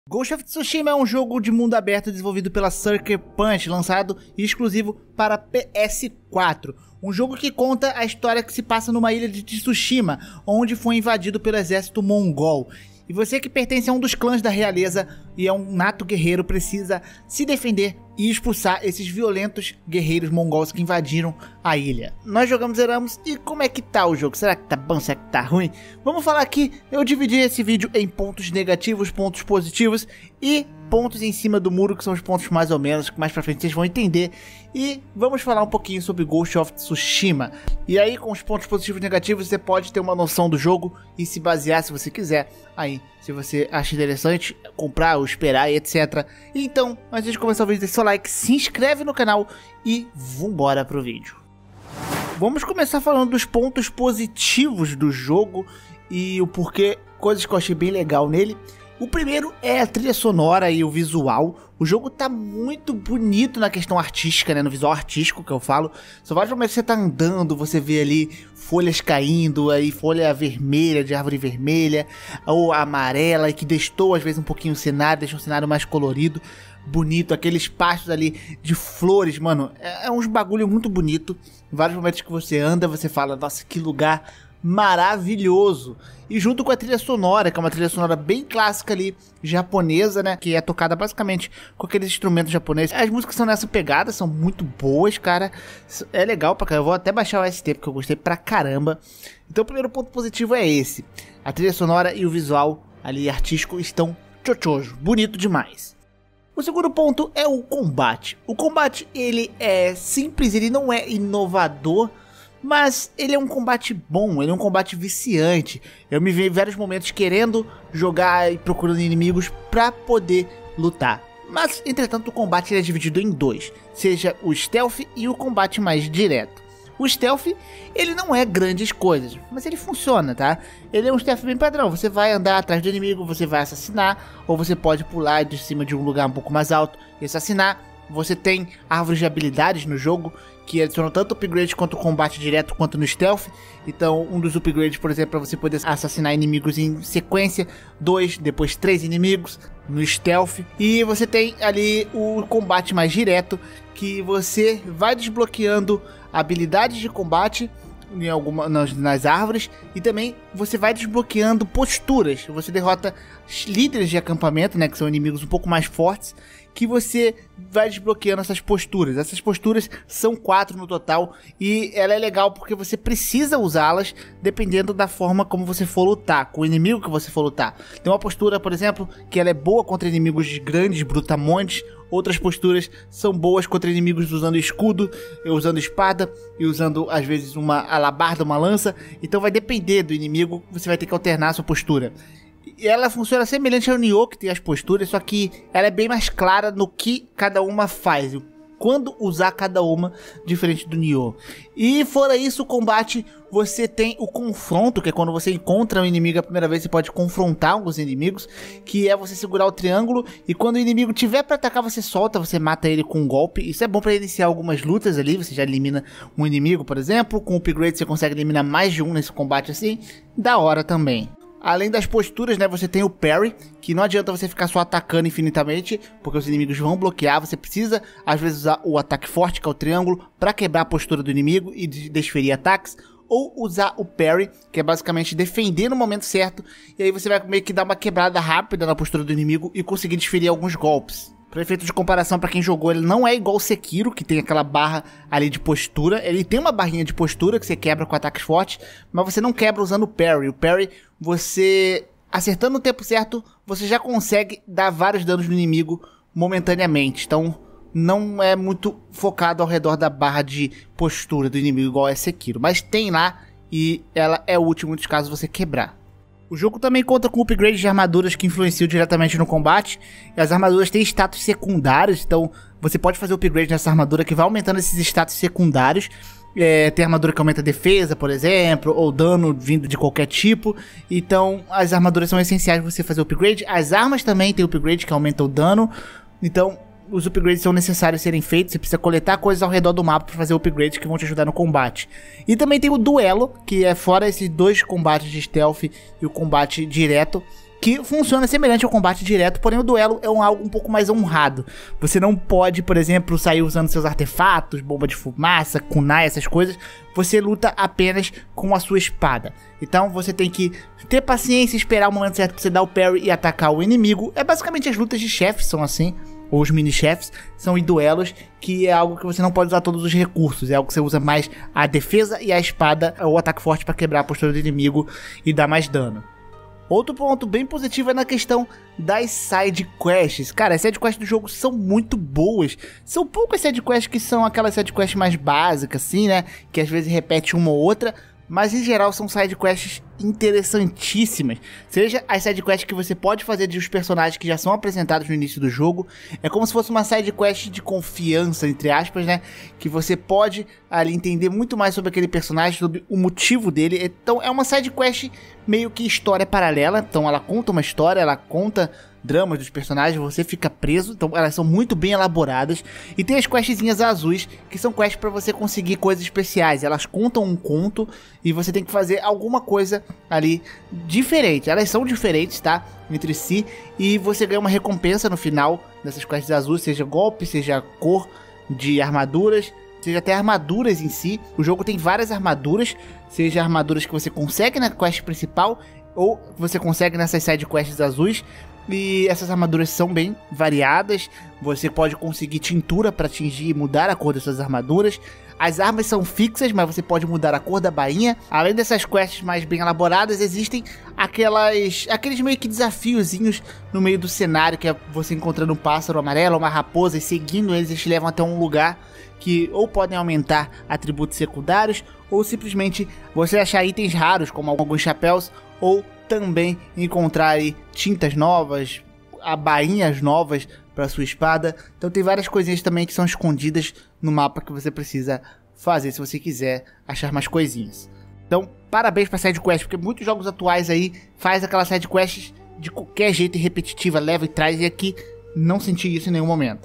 Ghost of Tsushima é um jogo de mundo aberto desenvolvido pela Sucker Punch, lançado e exclusivo para PS4. Um jogo que conta a história que se passa numa ilha de Tsushima, onde foi invadido pelo exército mongol. E você que pertence a um dos clãs da realeza e é um nato guerreiro precisa se defender e expulsar esses violentos guerreiros mongols que invadiram a ilha. Nós jogamos, zeramos, e como é que tá o jogo? Será que tá bom? Será que tá ruim? Vamos falar aqui, eu dividi esse vídeo em pontos negativos, pontos positivos e pontos em cima do muro, que são os pontos mais ou menos, que mais pra frente vocês vão entender. E vamos falar um pouquinho sobre Ghost of Tsushima. E aí, com os pontos positivos e negativos, você pode ter uma noção do jogo e se basear, se você quiser, aí, se você acha interessante, comprar ou esperar e etc. Então, antes de começar o vídeo, deixa seu like, se inscreve no canal e vambora pro vídeo. Vamos começar falando dos pontos positivos do jogo e o porquê, coisas que eu achei bem legal nele. O primeiro é a trilha sonora e o visual. O jogo tá muito bonito na questão artística, né? No visual artístico que eu falo. São vários momentos que você tá andando, você vê ali folhas caindo, aí folha vermelha, de árvore vermelha, ou amarela, que destoa às vezes um pouquinho o cenário, deixa um cenário mais colorido, bonito. Aqueles pastos ali de flores, mano, é uns bagulho muito bonito. Em vários momentos que você anda, você fala, nossa, que lugar maravilhoso. E junto com a trilha sonora, que é uma trilha sonora bem clássica ali, japonesa, né, que é tocada basicamente com aqueles instrumentos japoneses. As músicas são nessa pegada, são muito boas, cara. É legal pra caramba, eu vou até baixar o ST porque eu gostei pra caramba. Então o primeiro ponto positivo é esse. A trilha sonora e o visual ali artístico estão chochojo, bonito demais. O segundo ponto é o combate. O combate, ele é simples, ele não é inovador, mas ele é um combate bom, ele é um combate viciante. Eu me vi em vários momentos querendo jogar e procurando inimigos pra poder lutar. Mas, entretanto, o combate é dividido em dois, seja o stealth e o combate mais direto. O stealth, ele não é grandes coisas, mas ele funciona, tá? Ele é um stealth bem padrão, você vai andar atrás do inimigo, você vai assassinar, ou você pode pular de cima de um lugar um pouco mais alto e assassinar. Você tem árvores de habilidades no jogo, que adicionam tanto upgrade quanto combate direto quanto no stealth. Então um dos upgrades, por exemplo, é para você poder assassinar inimigos em sequência, 2, depois 3 inimigos no stealth. E você tem ali o combate mais direto, que você vai desbloqueando habilidades de combate em nas árvores, e também você vai desbloqueando posturas. Você derrota líderes de acampamento, né, que são inimigos um pouco mais fortes, que você vai desbloqueando essas posturas. Essas posturas são 4 no total, e ela é legal porque você precisa usá-las dependendo da forma como você for lutar, com o inimigo que você for lutar. Tem uma postura, por exemplo, que ela é boa contra inimigos grandes, brutamontes. Outras posturas são boas contra inimigos usando escudo, usando espada e usando às vezes uma alabarda, uma lança. Então vai depender do inimigo, você vai ter que alternar a sua postura. E ela funciona semelhante ao Nioh, que tem as posturas, só que ela é bem mais clara no que cada uma faz, quando usar cada uma, diferente do Nioh. E fora isso, o combate, você tem o confronto, que é quando você encontra um inimigo a primeira vez, você pode confrontar alguns inimigos, que é você segurar o triângulo, e quando o inimigo tiver para atacar, você solta, você mata ele com um golpe. Isso é bom para iniciar algumas lutas ali, você já elimina um inimigo, por exemplo. Com o upgrade você consegue eliminar mais de um nesse combate assim, da hora também. Além das posturas, né, você tem o parry, que não adianta você ficar só atacando infinitamente, porque os inimigos vão bloquear. Você precisa, às vezes, usar o ataque forte, que é o triângulo, para quebrar a postura do inimigo e desferir ataques. Ou usar o parry, que é basicamente defender no momento certo, e aí você vai meio que dar uma quebrada rápida na postura do inimigo e conseguir desferir alguns golpes. Para efeito de comparação, para quem jogou, ele não é igual o Sekiro, que tem aquela barra ali de postura. Ele tem uma barrinha de postura que você quebra com ataques fortes, mas você não quebra usando o parry. O parry, você acertando no tempo certo, você já consegue dar vários danos no inimigo momentaneamente. Então não é muito focado ao redor da barra de postura do inimigo igual é Sekiro, mas tem lá e ela é útil em muitos casos você quebrar. O jogo também conta com upgrades de armaduras que influenciam diretamente no combate. E as armaduras têm status secundários, então você pode fazer upgrade nessa armadura que vai aumentando esses status secundários. Tem armadura que aumenta a defesa, por exemplo, ou dano vindo de qualquer tipo. Então as armaduras são essenciais para você fazer upgrade. As armas também tem upgrade que aumenta o dano. Então os upgrades são necessários serem feitos. Você precisa coletar coisas ao redor do mapa para fazer upgrades que vão te ajudar no combate. E também tem o duelo, que é fora esses dois combates de stealth e o combate direto, que funciona semelhante ao combate direto, porém o duelo é algo um pouco mais honrado. Você não pode, por exemplo, sair usando seus artefatos, bomba de fumaça, kunai, essas coisas. Você luta apenas com a sua espada. Então você tem que ter paciência, esperar o momento certo pra você dar o parry e atacar o inimigo. É basicamente as lutas de chefes são assim, ou os mini-chefes, são em duelos, que é algo que você não pode usar todos os recursos. É algo que você usa mais a defesa e a espada, ou o ataque forte para quebrar a postura do inimigo e dar mais dano. Outro ponto bem positivo é na questão das side quests. Cara, as side quests do jogo são muito boas. São poucas side quests que são aquelas side quests mais básicas, assim, né? Que às vezes repete uma ou outra. Mas em geral são side quests interessantíssimas. Seja as side quests que você pode fazer de os personagens que já são apresentados no início do jogo. É como se fosse uma side quest de confiança, entre aspas, né? Que você pode ali entender muito mais sobre aquele personagem, sobre o motivo dele. Então é uma side quest meio que história paralela. Então ela conta uma história, ela conta dramas dos personagens, você fica preso. Então elas são muito bem elaboradas. E tem as questzinhas azuis, que são quests para você conseguir coisas especiais. Elas contam um conto e você tem que fazer alguma coisa ali diferente. Elas são diferentes, tá? Entre si. E você ganha uma recompensa no final dessas quests azuis, seja golpe, seja cor de armaduras, seja até armaduras em si. O jogo tem várias armaduras, seja armaduras que você consegue na quest principal ou você consegue nessas side quests azuis. E essas armaduras são bem variadas. Você pode conseguir tintura para atingir e mudar a cor das suas armaduras. As armas são fixas, mas você pode mudar a cor da bainha. Além dessas quests mais bem elaboradas, existem aqueles meio que desafiozinhos no meio do cenário, que é você encontrando um pássaro amarelo, uma raposa, e seguindo eles te levam até um lugar que ou podem aumentar atributos secundários, ou simplesmente você achar itens raros, como alguns chapéus, ou também encontrar aí tintas novas, bainhas novas para sua espada. Então tem várias coisinhas também que são escondidas no mapa que você precisa fazer se você quiser achar mais coisinhas. Então parabéns para side quest, porque muitos jogos atuais aí faz aquelas side quests de qualquer jeito e repetitiva, leva e traz, e aqui não senti isso em nenhum momento.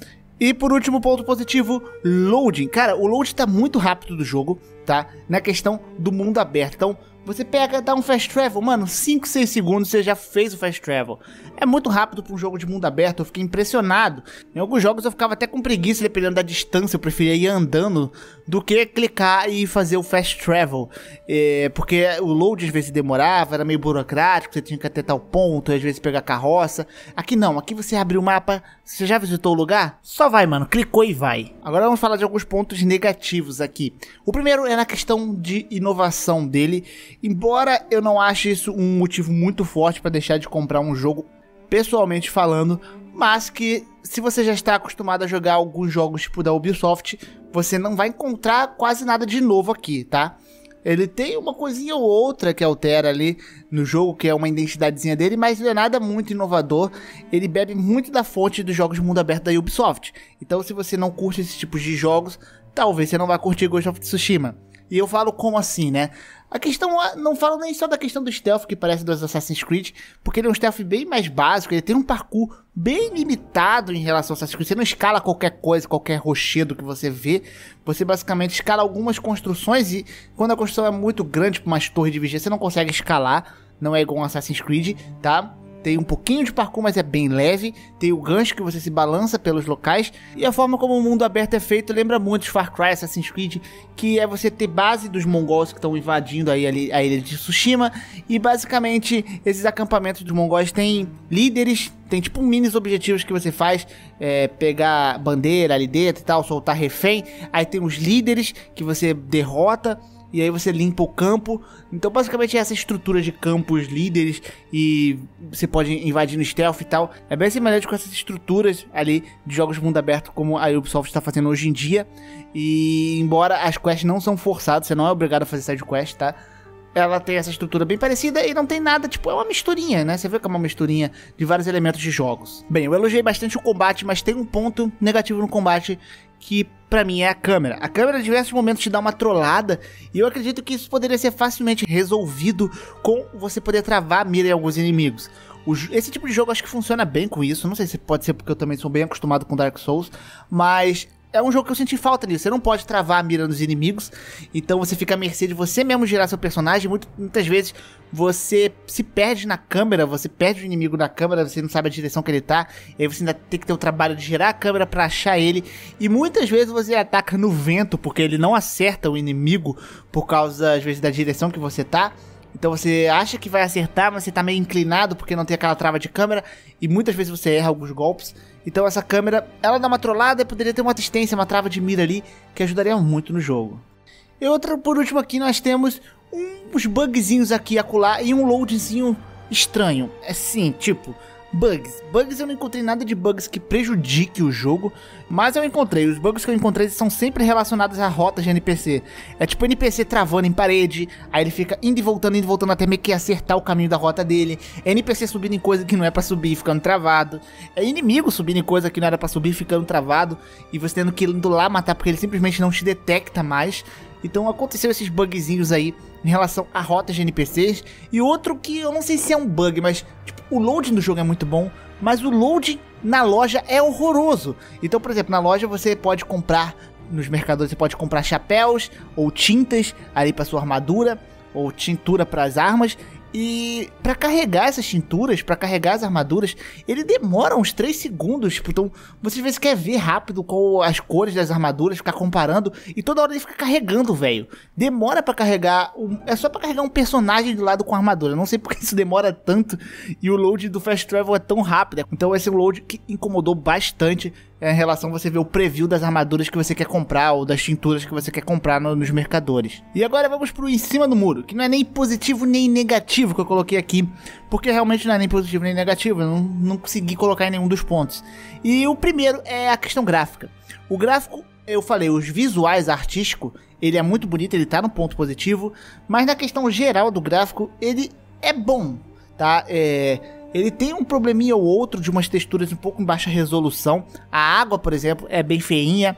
E por último, ponto positivo, loading. Cara, o load tá muito rápido do jogo, tá? Na questão do mundo aberto. Então você pega, dá um fast travel, mano, 5, 6 segundos você já fez o fast travel. É muito rápido para um jogo de mundo aberto, eu fiquei impressionado. Em alguns jogos eu ficava até com preguiça, dependendo da distância, eu preferia ir andando do que clicar e fazer o fast travel. Porque o load às vezes demorava, era meio burocrático, você tinha que até tal ponto, às vezes pegar carroça. Aqui não, aqui você abre o mapa, você já visitou o lugar? Só vai, mano, clicou e vai. Agora vamos falar de alguns pontos negativos aqui. O primeiro é na questão de inovação dele. Embora eu não ache isso um motivo muito forte para deixar de comprar um jogo, pessoalmente falando, mas que se você já está acostumado a jogar alguns jogos tipo da Ubisoft, você não vai encontrar quase nada de novo aqui, tá? Ele tem uma coisinha ou outra que altera ali no jogo, que é uma identidadezinha dele, mas não é nada muito inovador. Ele bebe muito da fonte dos jogos de mundo aberto da Ubisoft. Então se você não curte esse tipo de jogos, talvez você não vá curtir Ghost of Tsushima. E eu falo como assim, né? A questão, não falo nem só da questão do stealth, que parece dos Assassin's Creed, porque ele é um stealth bem mais básico, ele tem um parkour bem limitado em relação ao Assassin's Creed. Você não escala qualquer coisa, qualquer rochedo que você vê, você basicamente escala algumas construções, e quando a construção é muito grande, tipo umas torres de vigia, você não consegue escalar, não é igual um Assassin's Creed, tá? Tem um pouquinho de parkour, mas é bem leve. Tem o gancho que você se balança pelos locais. E a forma como o mundo aberto é feito lembra muito de Far Cry, Assassin's Creed, que é você ter base dos mongóis que estão invadindo aí a ilha de Tsushima. E basicamente esses acampamentos dos mongóis têm líderes, tem tipo minis objetivos que você faz, pegar bandeira ali dentro e tal, soltar refém. Aí tem os líderes que você derrota e aí você limpa o campo. Então basicamente é essa estrutura de campos líderes, e você pode invadir no stealth e tal. É bem semelhante com essas estruturas ali de jogos de mundo aberto como a Ubisoft está fazendo hoje em dia. E embora as quests não são forçadas, você não é obrigado a fazer side quest, tá? Ela tem essa estrutura bem parecida e não tem nada, tipo, é uma misturinha, né? Você vê que é uma misturinha de vários elementos de jogos. Bem, eu elogiei bastante o combate, mas tem um ponto negativo no combate que pra mim é a câmera. A câmera em diversos momentos te dá uma trollada, e eu acredito que isso poderia ser facilmente resolvido com você poder travar a mira em alguns inimigos. Esse tipo de jogo acho que funciona bem com isso, não sei se pode ser porque eu também sou bem acostumado com Dark Souls, mas é um jogo que eu senti falta nisso. Você não pode travar a mira nos inimigos, então você fica à mercê de você mesmo girar seu personagem. Muitas vezes você se perde na câmera, você perde o inimigo na câmera, você não sabe a direção que ele tá, e aí você ainda tem que ter o trabalho de girar a câmera pra achar ele, e muitas vezes você ataca no vento, porque ele não acerta o inimigo por causa, às vezes, da direção que você tá. Então você acha que vai acertar, mas você tá meio inclinado porque não tem aquela trava de câmera, e muitas vezes você erra alguns golpes. Então essa câmera, ela dá uma trollada e poderia ter uma assistência, uma trava de mira ali, que ajudaria muito no jogo. E outra, por último aqui, nós temos uns bugzinhos aqui e acolá e um loadzinho estranho. Assim, tipo, bugs. Bugs eu não encontrei nada de bugs que prejudique o jogo, mas eu encontrei. Os bugs que eu encontrei são sempre relacionados a rotas de NPC. É tipo NPC travando em parede, aí ele fica indo e voltando até meio que acertar o caminho da rota dele. É NPC subindo em coisa que não é pra subir, ficando travado. É inimigo subindo em coisa que não era pra subir, ficando travado. E você tendo que ir indo lá matar porque ele simplesmente não te detecta mais. Então aconteceu esses bugzinhos aí em relação a rotas de NPCs. E outro que eu não sei se é um bug, mas tipo, o loading do jogo é muito bom, mas o loading na loja é horroroso. Então, por exemplo, na loja você pode comprar, nos mercadores você pode comprar chapéus ou tintas ali para sua armadura, ou tintura para as armas. E pra carregar essas tinturas, pra carregar as armaduras, ele demora uns 3 segundos. Tipo, então, você às vezes quer ver rápido qual as cores das armaduras, ficar comparando, e toda hora ele fica carregando, velho. Demora pra carregar, é só pra carregar um personagem do lado com a armadura. Não sei porque isso demora tanto, e o load do Fast Travel é tão rápido. Então esse é um load que incomodou bastante em relação a você ver o preview das armaduras que você quer comprar, ou das tinturas que você quer comprar nos mercadores. E agora vamos pro em cima do muro, que não é nem positivo nem negativo que eu coloquei aqui, porque realmente não é nem positivo nem negativo, eu não consegui colocar em nenhum dos pontos. E o primeiro é a questão gráfica. O gráfico, eu falei, os visuais artístico, ele é muito bonito, ele tá no ponto positivo, mas na questão geral do gráfico, ele é bom, tá? Ele tem um probleminha ou outro de umas texturas um pouco em baixa resolução. A água, por exemplo, é bem feinha,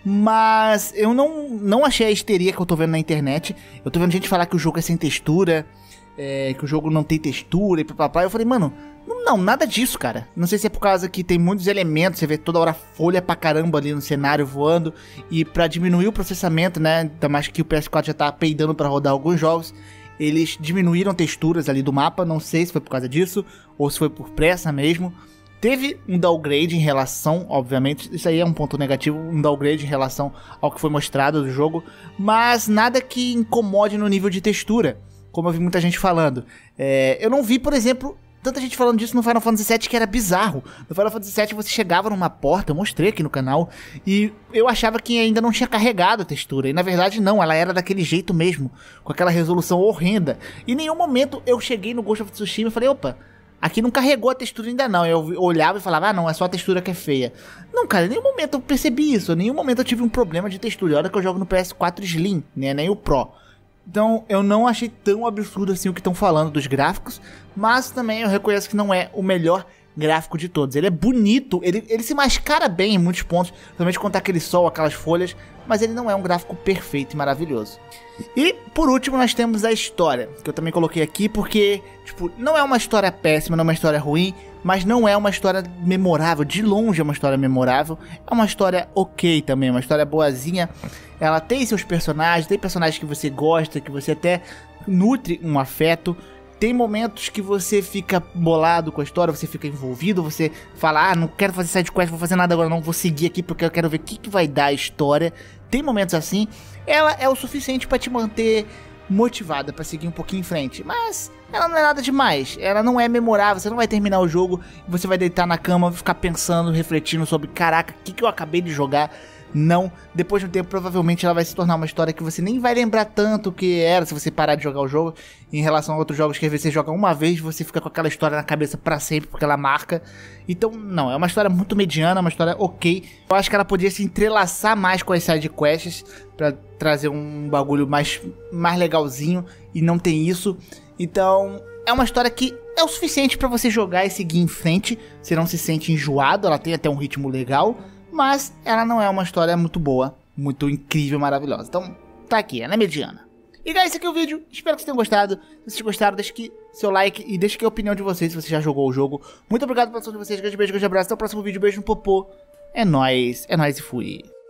mas eu não achei a histeria que eu tô vendo na internet. Eu tô vendo gente falar que o jogo é sem textura, que o jogo não tem textura e papapá. Eu falei, mano, não, nada disso, cara. Não sei se é por causa que tem muitos elementos, você vê toda hora folha pra caramba ali no cenário voando, e pra diminuir o processamento, né, ainda mais que o PS4 já tá peidando pra rodar alguns jogos, eles diminuíram texturas ali do mapa. Não sei se foi por causa disso, ou se foi por pressa mesmo. Teve um downgrade em relação, obviamente, isso aí é um ponto negativo, um downgrade em relação ao que foi mostrado do jogo, mas nada que incomode no nível de textura, como eu vi muita gente falando. Eu não vi, por exemplo, tanta gente falando disso no Final Fantasy VII, que era bizarro. No Final Fantasy VII você chegava numa porta, eu mostrei aqui no canal, e eu achava que ainda não tinha carregado a textura, e na verdade não, ela era daquele jeito mesmo, com aquela resolução horrenda. E em nenhum momento eu cheguei no Ghost of Tsushima e falei, opa, aqui não carregou a textura ainda não. Eu olhava e falava, ah não, é só a textura que é feia. Não, cara, em nenhum momento eu percebi isso, em nenhum momento eu tive um problema de textura. Olha que eu jogo no PS4 Slim, né, nem o Pro. Então eu não achei tão absurdo assim o que estão falando dos gráficos, mas também eu reconheço que não é o melhor gráfico de todos. Ele é bonito, ele se mascara bem em muitos pontos, principalmente quando tá aquele sol, aquelas folhas, mas ele não é um gráfico perfeito e maravilhoso. E por último nós temos a história, que eu também coloquei aqui porque, tipo, não é uma história péssima, não é uma história ruim, mas não é uma história memorável, de longe é uma história memorável, é uma história ok também, uma história boazinha. Ela tem seus personagens, tem personagens que você gosta, que você até nutre um afeto. Tem momentos que você fica bolado com a história, você fica envolvido, você fala, ah, não quero fazer sidequest, vou fazer nada agora não, vou seguir aqui porque eu quero ver o que vai dar a história. Tem momentos assim, ela é o suficiente pra te manter motivada pra seguir um pouquinho em frente, mas ela não é nada demais, ela não é memorável, você não vai terminar o jogo e você vai deitar na cama, ficar pensando, refletindo sobre, caraca, o que eu acabei de jogar. Não, depois de um tempo provavelmente ela vai se tornar uma história que você nem vai lembrar tanto o que era se você parar de jogar o jogo, em relação a outros jogos que às vezes você joga uma vez e você fica com aquela história na cabeça pra sempre porque ela marca. Então não, é uma história muito mediana, uma história ok. Eu acho que ela podia se entrelaçar mais com as sidequests pra trazer um bagulho mais legalzinho, e não tem isso. Então é uma história que é o suficiente pra você jogar e seguir em frente, você não se sente enjoado, ela tem até um ritmo legal, mas ela não é uma história muito boa, muito incrível, maravilhosa. Então, tá aqui, ela é mediana. E guys, esse aqui é o vídeo, espero que vocês tenham gostado. Se vocês gostaram, deixa aqui seu like e deixa aqui a opinião de vocês, se você já jogou o jogo. Muito obrigado pela atenção de vocês, grande beijo, grande abraço, até o próximo vídeo, beijo no popô. É nóis e fui.